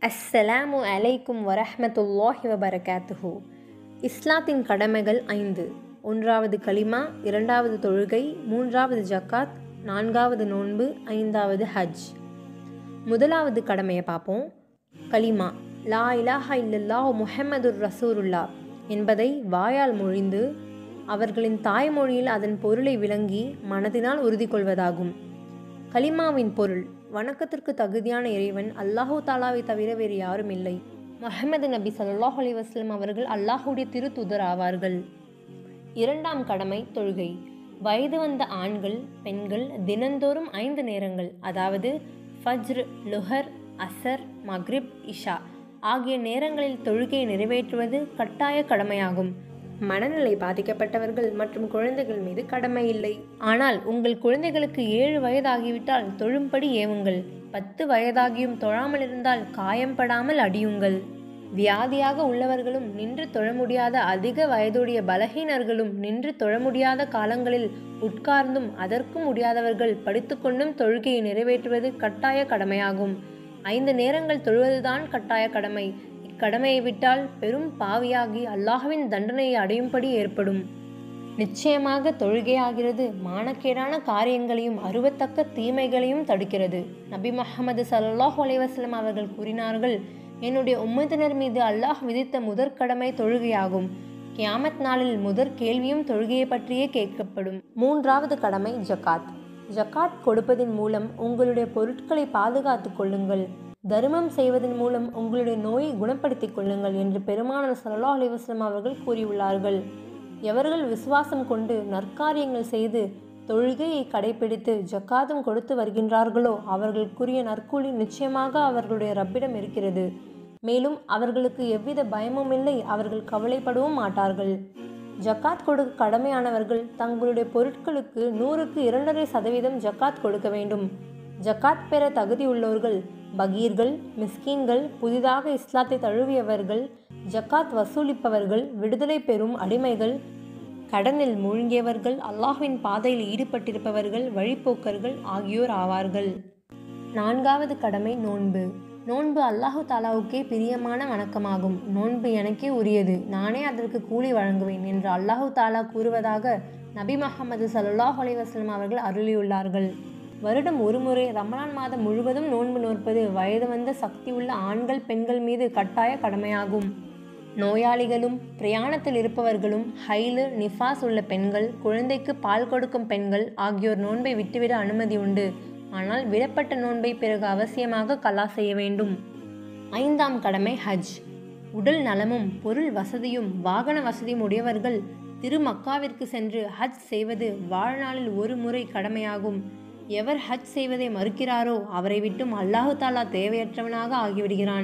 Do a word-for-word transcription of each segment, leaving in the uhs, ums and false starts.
அஸ்ஸலாமு அலைக்கும் வரஹ்மத்துல்லாஹி வபரகாத்துஹு. இஸ்லாத்தின் கடமைகள் ஐந்து. ஒன்றாவது கலிமா, இரண்டாவது தொழுகை, மூன்றாவது ஜக்காத், நான்காவது நோன்பு, ஐந்தாவது ஹஜ். முதலாவது கடமையை பார்ப்போம். கலிமா லா இலாஹா இல்லல்லாஹு முஹம்மதுர் ரசூலுல்லா என்பதை வாயால் மொழிந்து அவர்களின் தாய்மொழியில் அதன் பொருளை விளங்கி மனதினால் உறுதி கொள்வதாகும். கலிமாவின் பொருள்: வணக்கத்திற்கு தகுதியான இறைவன் அல்லாஹு தாலாவை தவிர வேறு யாரும் இல்லை. முஹம்மது நபி ஸல்லல்லாஹு அலைஹி வஸல்லம் அவர்கள் அல்லாஹுடைய திருத்தூதர் ஆவார்கள். இரண்டாம் கடமை தொழுகை. வயது வந்த ஆண்கள், பெண்கள் தினந்தோறும் ஐந்து நேரங்கள், அதாவது ஃபஜ்ர், லுஹர், அசர், மக்ரிப், இஷா ஆகிய நேரங்களில் தொழுகையை நிறைவேற்றுவது கட்டாய கடமையாகும். மனநிலை பாதிக்கப்பட்டவர்கள் மற்றும் குழந்தைகள் மீது கடமை இல்லை. ஆனால் உங்கள் குழந்தைகளுக்கு ஏழு வயதாகிவிட்டால் தொழும்படி ஏவுங்கள். பத்து வயதாகியும் தொழாமல் இருந்தால் காயம்படாமல் அடியுங்கள். வியாதியாக உள்ளவர்களும் நின்று தொழ முடியாத அதிக வயதுடைய பலகீனர்களும் நின்று தொழ முடியாத காலங்களில் உட்கார்ந்தும் அதற்கும் முடியாதவர்கள் படித்துக்கொண்டும் தொழுகையை நிறைவேற்றுவது கட்டாய கடமையாகும். ஐந்து நேரங்கள் தொழுவதுதான் கட்டாய கடமை. கடமையை விட்டால் பெரும் பாவியாகி அல்லாஹ்வின் தண்டனையை அடையும்படி ஏற்படும். நிச்சயமாக தொழுகையாகிறது மானக்கேடான காரியங்களையும் அருவத்தக்க தீமைகளையும் தடுக்கிறது. நபி முஹம்மது ஸல்லல்லாஹு அலைஹி வஸல்லம் அவர்கள் கூறினார்கள், என்னுடைய உம்மத்தினர் மீது அல்லாஹ் விதித்த முதற் கடமை தொழுகையாகும். கியாமத் நாளில் முதற் கேள்வியும் தொழுகையை பற்றியே கேட்கப்படும். மூன்றாவது கடமை ஜக்காத். ஜக்காத் கொடுப்பதன் மூலம் உங்களுடைய பொருட்களை பாதுகாத்து கொள்ளுங்கள். தர்மம் செய்வதன் மூலம் உங்களுடைய நோயை குணப்படுத்திக் கொள்ளுங்கள் என்று பெருமானார் ஸல்லல்லாஹு அலைஹி வஸல்லம் அவர்கள் கூறியுள்ளார்கள். எவர்கள் விசுவாசம் கொண்டு நற்காரியங்கள் செய்து தொழுகையை கடைபிடித்து ஜக்காத்தும் கொடுத்து வருகின்றார்களோ அவர்களுக்குரிய நற்கூலி நிச்சயமாக அவர்களுடைய ரப்பிடம் இருக்கிறது. மேலும் அவர்களுக்கு எவ்வித பயமும் இல்லை, அவர்கள் கவலைப்படவும் மாட்டார்கள். ஜக்காத் கொடுக்க கடமையானவர்கள் தங்களுடைய பொருட்களுக்கு நூறுக்கு இரண்டரை சதவீதம் ஜக்காத் கொடுக்க வேண்டும். ஜக்காத் பெற தகுதியுள்ளவர்கள் பகீர்கள், மிஸ்கீன்கள், புதிதாக இஸ்லாத்தை தழுவியவர்கள், ஜக்காத் வசூலிப்பவர்கள், விடுதலை பெறும் அடிமைகள், கடனில் மூழ்கியவர்கள், அல்லாஹ்வின் பாதையில் ஈடுபட்டிருப்பவர்கள், வழிப்போக்கர்கள் ஆகியோர் ஆவார்கள். நான்காவது கடமை நோன்பு. நோன்பு அல்லாஹு தாலாவுக்கே பிரியமான வணக்கமாகும். நோன்பு எனக்கே உரியது, நானே அதற்கு கூலி வழங்குவேன் என்று அல்லாஹு தாலா கூறுவதாக நபி முஹம்மது ஸல்லல்லாஹு அலைஹி வஸல்லம் அவர்கள் அருளியுள்ளார்கள். வருடம் ஒருமுறை ரமலான் மாதம் முழுவதும் நோன்பு நோற்பது வயது வந்த சக்தி உள்ள ஆண்கள், பெண்கள் மீது கட்டாய கடமையாகும். நோயாளிகளும் பிரயாணத்தில் இருப்பவர்களும், ஹைலு, நிஃபாஸ் உள்ள பெண்கள், குழந்தைக்கு பால் கொடுக்கும் பெண்கள் ஆகியோர் நோன்பை விட்டுவிட அனுமதி உண்டு. ஆனால் விடப்பட்ட நோன்பை பிறகு அவசியமாக கலா செய்ய வேண்டும். ஐந்தாம் கடமை ஹஜ். உடல் நலமும் பொருள் வசதியும் வாகன வசதியும் உடையவர்கள் திருமக்காவிற்கு சென்று ஹஜ் செய்வது வாழ்நாளில் ஒரு முறை கடமையாகும். எவர் ஹஜ் செய்வதை மறுக்கிறாரோ அவரை விட்டும் அல்லாஹு தாலா தேவையற்றவனாக ஆகிவிடுகிறான்.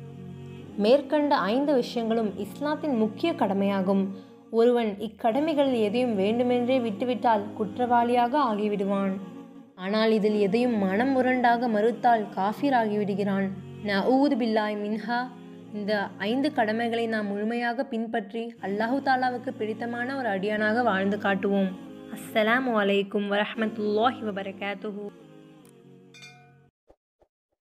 மேற்கண்ட ஐந்து விஷயங்களும் இஸ்லாத்தின் முக்கிய கடமையாகும். ஒருவன் இக்கடமைகளில் எதையும் வேண்டுமென்றே விட்டுவிட்டால் குற்றவாளியாக ஆகிவிடுவான். ஆனால் இதில் எதையும் மனம் முரண்டாக மறுத்தால் காஃபிர் ஆகிவிடுகிறான். நஊது பில்லாஹி மின்ஹா. இந்த ஐந்து கடமைகளை நாம் முழுமையாக பின்பற்றி அல்லாஹு தாலாவுக்கு பிடித்தமான ஒரு அடியானாக வாழ்ந்து காட்டுவோம். அஸ்ஸலாமு அலைக்கும் வரஹ்மத்துல்லாஹி வபரகாத்துஹு.